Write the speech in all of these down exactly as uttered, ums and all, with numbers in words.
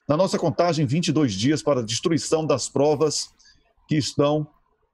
Na nossa contagem, vinte e dois dias para a destruição das provas que estão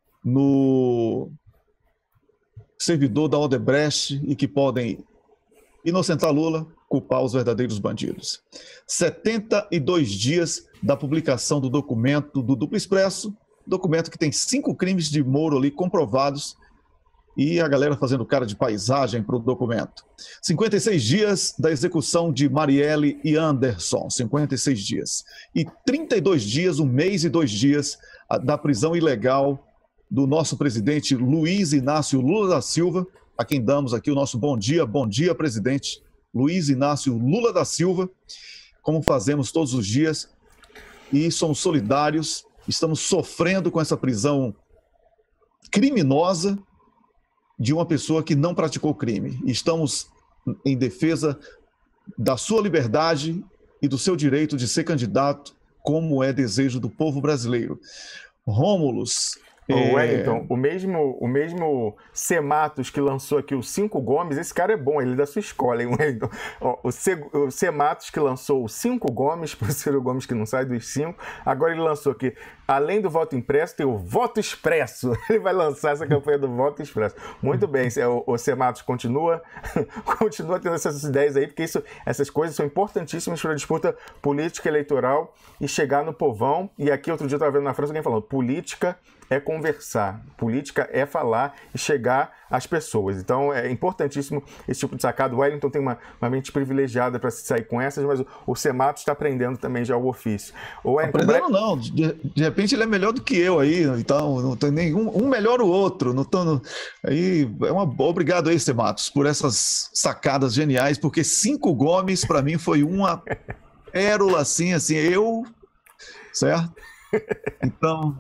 no servidor da Odebrecht e que podem inocentar Lula, culpar os verdadeiros bandidos. setenta e dois dias da publicação do documento do Duplo Expresso, documento que tem cinco crimes de Moro ali comprovados, e a galera fazendo cara de paisagem para o documento. cinquenta e seis dias da execução de Marielle e Anderson, cinquenta e seis dias. E trinta e dois dias, um mês e dois dias, da prisão ilegal do nosso presidente Luiz Inácio Lula da Silva, a quem damos aqui o nosso bom dia. Bom dia, presidente Luiz Inácio Lula da Silva, como fazemos todos os dias, e somos solidários, estamos sofrendo com essa prisão criminosa de uma pessoa que não praticou crime. Estamos em defesa da sua liberdade e do seu direito de ser candidato, como é desejo do povo brasileiro. Rômulus... Ô, Wellington, o mesmo, o mesmo Sematos que lançou aqui o Cinco Gomes, esse cara é bom, ele é da sua escola, hein, Wellington? Ó, o, C, o Sematos que lançou o Cinco Gomes, para o Ciro Gomes que não sai dos cinco, agora ele lançou aqui, além do voto impresso, tem o voto expresso. Ele vai lançar essa campanha do voto expresso. Muito bem, o, o Sematos continua, continua tendo essas ideias aí, porque isso, essas coisas são importantíssimas para a disputa política eleitoral e chegar no povão. E aqui, outro dia, eu estava vendo na França alguém falando, política é conversar, política é falar e chegar às pessoas. Então é importantíssimo esse tipo de sacado. O Wellington tem uma, uma mente privilegiada para se sair com essas, mas o, o Sematos está aprendendo também já o ofício. O Wellington, aprendendo Bre... não, de, de repente ele é melhor do que eu aí, então não tem nenhum, um melhor o outro. Não tô no, aí, é uma, obrigado aí, Sematos, por essas sacadas geniais, porque Cinco Gomes para mim foi uma pérola assim, assim, eu, certo? Então...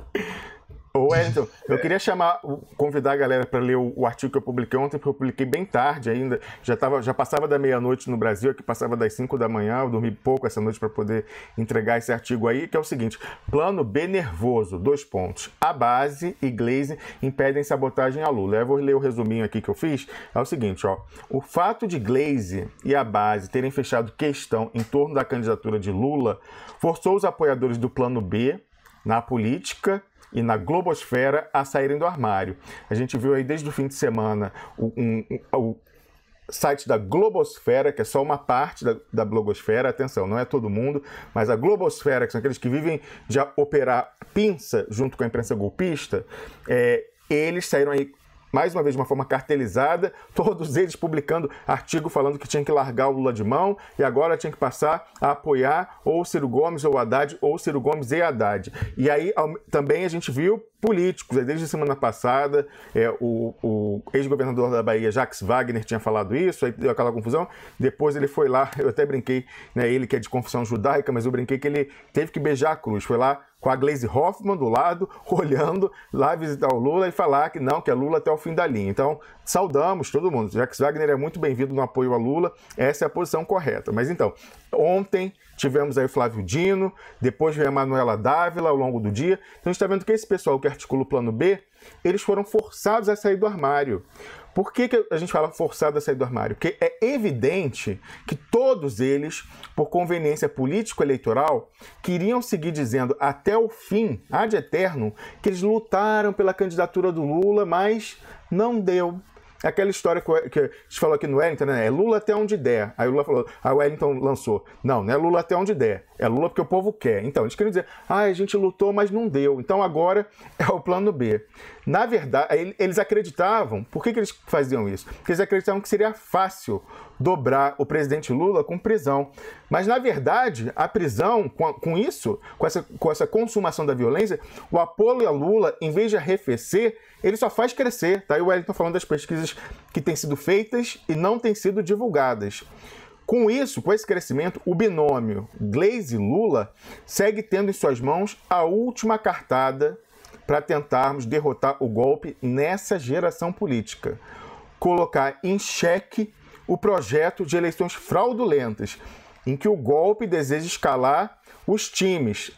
Ô Wellington, eu queria chamar, convidar a galera para ler o, o artigo que eu publiquei ontem, porque eu publiquei bem tarde ainda, já, tava, já passava da meia-noite no Brasil, aqui passava das cinco da manhã, eu dormi pouco essa noite para poder entregar esse artigo aí, que é o seguinte, plano B nervoso, dois pontos, a base e Gleisi impedem sabotagem a Lula. Eu vou ler o resuminho aqui que eu fiz, é o seguinte, ó, o fato de Gleisi e a base terem fechado questão em torno da candidatura de Lula forçou os apoiadores do plano B na política e na globosfera a saírem do armário. A gente viu aí desde o fim de semana o, um, o site da Globosfera, que é só uma parte da, da blogosfera, atenção, não é todo mundo, mas a Globosfera, que são aqueles que vivem de operar pinça junto com a imprensa golpista, é, eles saíram aí mais uma vez de uma forma cartelizada, todos eles publicando artigo falando que tinha que largar o Lula de mão e agora tinha que passar a apoiar ou o Ciro Gomes ou o Haddad, ou o Ciro Gomes e Haddad. E aí também a gente viu políticos, desde a semana passada, é, o, o ex-governador da Bahia, Jacques Wagner, tinha falado isso, aí deu aquela confusão, depois ele foi lá, eu até brinquei, né, ele que é de confissão judaica, mas eu brinquei que ele teve que beijar a cruz, foi lá com a Gleisi Hoffmann do lado, olhando lá visitar o Lula e falar que não, que é Lula até o fim da linha. Então, saudamos todo mundo. Jacques Wagner é muito bem-vindo no apoio a Lula, essa é a posição correta. Mas então, ontem tivemos aí o Flávio Dino, depois veio a Manuela Dávila ao longo do dia. Então a gente está vendo que esse pessoal que articula o plano B, eles foram forçados a sair do armário. Por que, que a gente fala forçado a sair do armário? Porque é evidente que todos eles, por conveniência político-eleitoral, queriam seguir dizendo até o fim, ad eterno, que eles lutaram pela candidatura do Lula, mas não deu. Aquela história que a gente falou aqui no Wellington, né? É Lula até onde der. Aí o Lula falou, a Wellington lançou. Não, não é Lula até onde der. É Lula porque o povo quer. Então, eles queriam dizer, ah, a gente lutou, mas não deu. Então agora é o plano B. Na verdade, eles acreditavam. Por que, que eles faziam isso? Porque eles acreditavam que seria fácil dobrar o presidente Lula com prisão. Mas, na verdade, a prisão, com, com isso, com essa, com essa consumação da violência, o apoio a Lula, em vez de arrefecer, ele só faz crescer. Tá aí o Wellington falando das pesquisas que têm sido feitas e não têm sido divulgadas. Com isso, com esse crescimento, o binômio Gleisi-Lula segue tendo em suas mãos a última cartada para tentarmos derrotar o golpe nessa geração política. Colocar em xeque o projeto de eleições fraudulentas, em que o golpe deseja escalar os times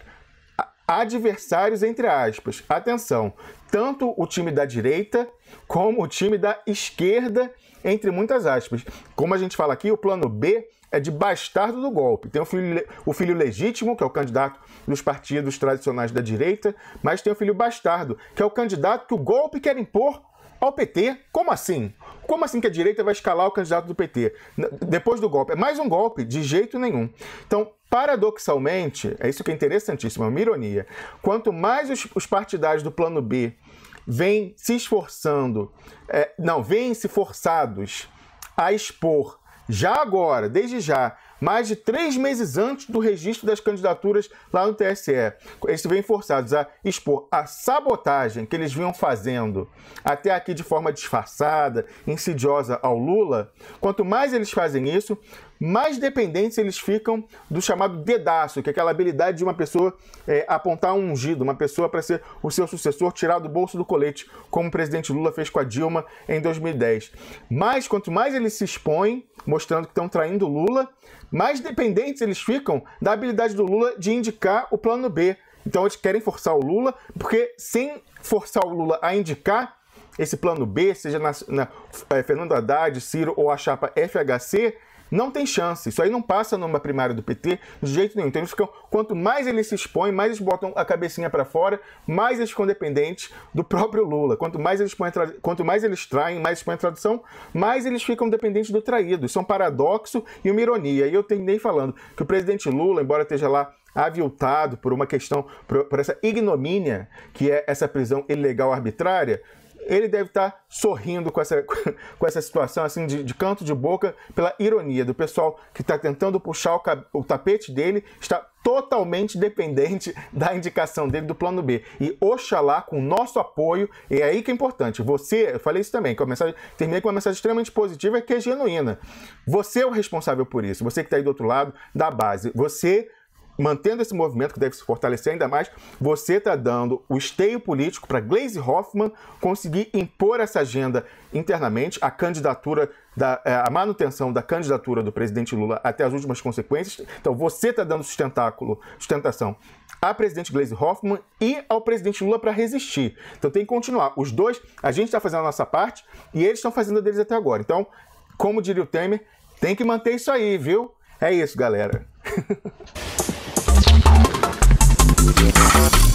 adversários, entre aspas. Atenção, tanto o time da direita como o time da esquerda, entre muitas aspas. Como a gente fala aqui, o plano B é de bastardo do golpe. Tem o filho, o filho legítimo, que é o candidato dos partidos tradicionais da direita, mas tem o filho bastardo, que é o candidato que o golpe quer impor ao P T. Como assim? Como assim que a direita vai escalar o candidato do P T? Depois do golpe. É mais um golpe? De jeito nenhum. Então, paradoxalmente, é isso que é interessantíssimo, é uma ironia. Quanto mais os, os partidários do plano B vêm se esforçando, é, não, vêm se forçados a expor, já agora, desde já, mais de três meses antes do registro das candidaturas lá no T S E, eles vêm forçados a expor a sabotagem que eles vinham fazendo até aqui de forma disfarçada, insidiosa ao Lula. Quanto mais eles fazem isso, mais dependentes eles ficam do chamado dedaço, que é aquela habilidade de uma pessoa é, apontar um ungido, uma pessoa para ser o seu sucessor, tirar do bolso do colete, como o presidente Lula fez com a Dilma em dois mil e dez. Mas quanto mais eles se expõem, mostrando que estão traindo o Lula, mais dependentes eles ficam da habilidade do Lula de indicar o plano B. Então eles querem forçar o Lula, porque sem forçar o Lula a indicar esse plano B, seja na, na é, Fernando Haddad, Ciro ou a chapa F H C, não tem chance. Isso aí não passa numa primária do P T de jeito nenhum. Então eles ficam, quanto mais eles se expõem, mais eles botam a cabecinha para fora, mais eles ficam dependentes do próprio Lula. Quanto mais eles põem, quanto mais eles traem, mais eles põem a tradução, mais eles ficam dependentes do traído. Isso é um paradoxo e uma ironia. E eu terminei falando que o presidente Lula, embora esteja lá aviltado por uma questão, por, por essa ignomínia, que é essa prisão ilegal arbitrária, ele deve estar sorrindo com essa, com essa situação assim de, de canto de boca, pela ironia do pessoal que está tentando puxar o, o tapete dele, está totalmente dependente da indicação dele do plano B. E oxalá, com o nosso apoio, e é aí que é importante, você, eu falei isso também, que a mensagem, terminei com uma mensagem extremamente positiva, que é genuína. Você é o responsável por isso, você que está aí do outro lado da base, você... Mantendo esse movimento que deve se fortalecer ainda mais, você está dando o esteio político para Gleisi Hoffmann conseguir impor essa agenda internamente, a candidatura, da, a manutenção da candidatura do presidente Lula até as últimas consequências. Então você está dando sustentáculo, sustentação à presidente Gleisi Hoffmann e ao presidente Lula para resistir. Então tem que continuar. Os dois, a gente está fazendo a nossa parte e eles estão fazendo a deles até agora. Então, como diria o Temer, tem que manter isso aí, viu? É isso, galera. We'll be right back.